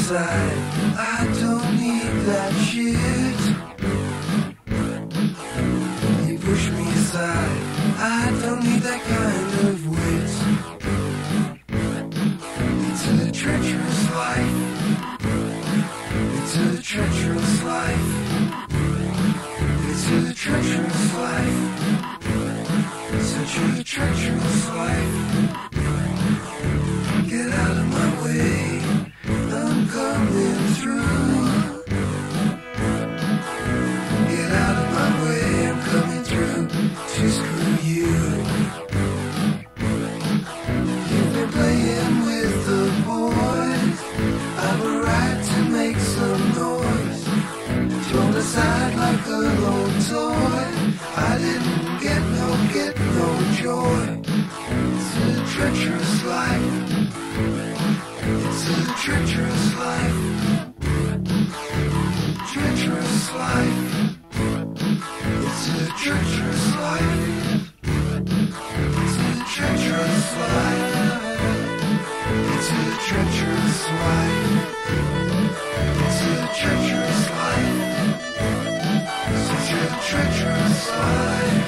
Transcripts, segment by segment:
side. I don't need that shit. You push me aside. I don't need that kind of wit. It's a treacherous life. It's a treacherous life. It's a treacherous life. Such a treacherous life. Get out of my way. I'm coming through. Get out of my way. I'm coming through to screw you. You've been playing with the boys. I've a right to make some noise. Thrown aside like a old toy. I didn't get no joy. It's a treacherous life. It's a treacherous life. Treacherous life. It's a treacherous life. It's a treacherous life. It's a treacherous life. It's a treacherous life. Such a treacherous life.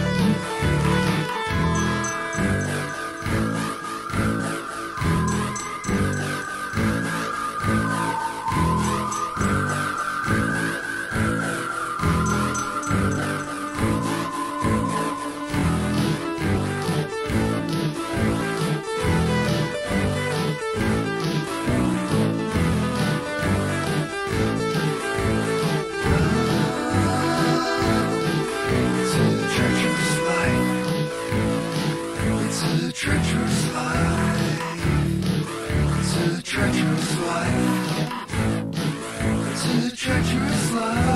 Treacherous life. It's a treacherous life. It's a treacherous life.